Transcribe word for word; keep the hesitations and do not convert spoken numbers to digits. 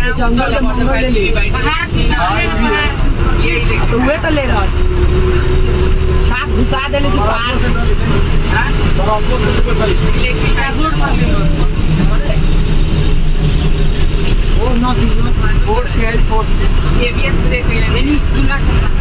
जंगल के मंगल ले ले तो हुए तो ले रहा साफ घुसा देले कि पार हां इलेक्ट्रिक रोड मार ले वो नॉट नॉट फोर्स है फोर्स एबीएस ब्रेक ले नहीं